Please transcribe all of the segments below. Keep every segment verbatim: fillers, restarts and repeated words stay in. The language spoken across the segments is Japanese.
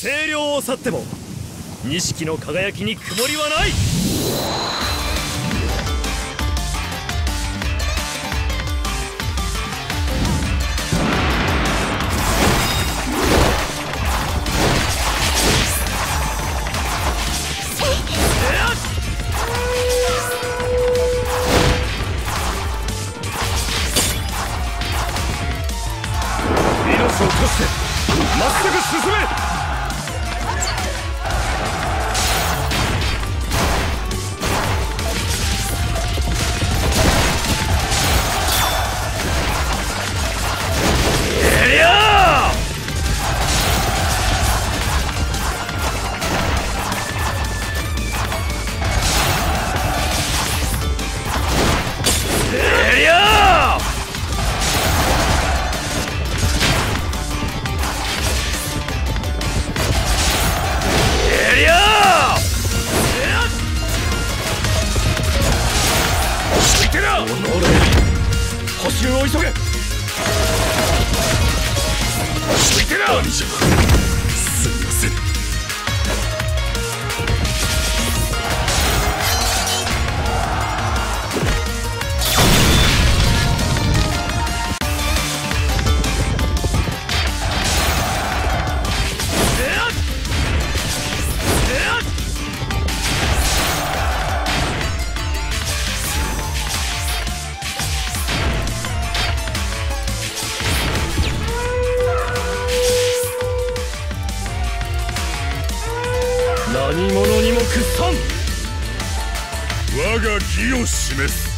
清涼を去っても錦の輝きに曇りはない。命を賭してまっすぐ進め。補修を急げ。ついてな。兄者、すみません。何者にも屈さん。我が義を示す。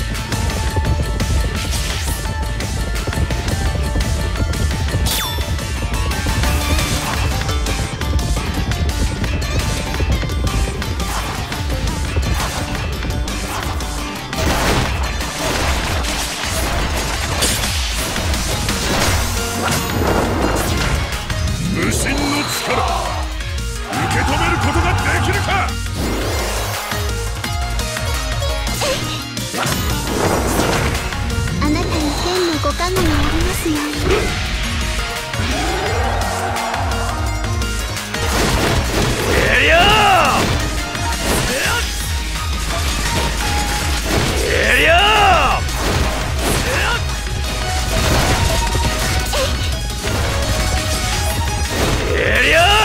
無心の力受け止めることができるか。 あなたに天のご加護がありますように。 えりゃーえりゃーえりゃー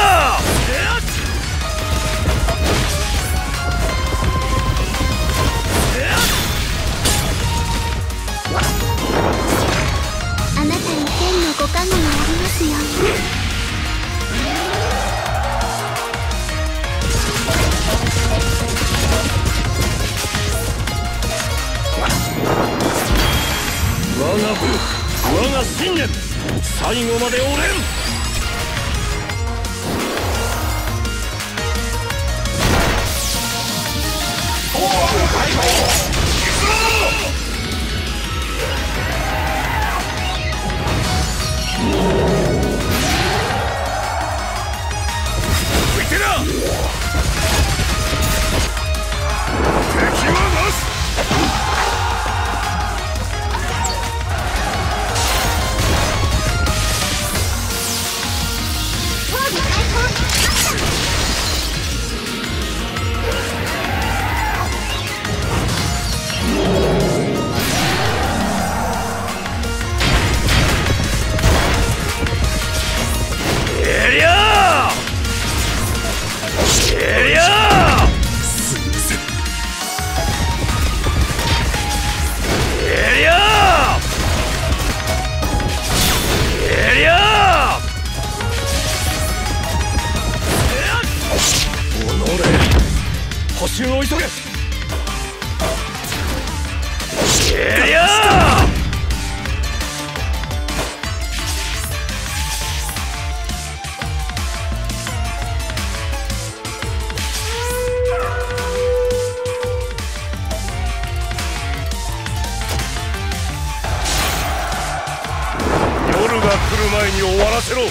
ご加護がありますように。 我が武力、我が信念、最後まで折れん。補修を急げ。えりゃー夜が来る前に終わらせろ。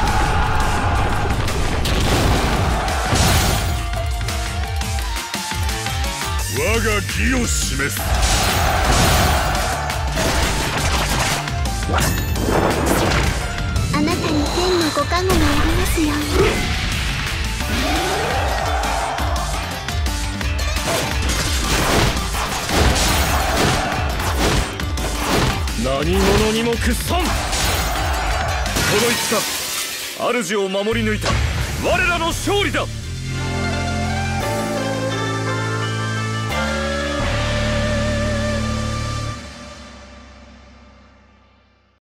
我が義を示す。 あなたに天のご加護がありますように。 何者にも屈さん。この戦、主を守り抜いた我らの勝利だ。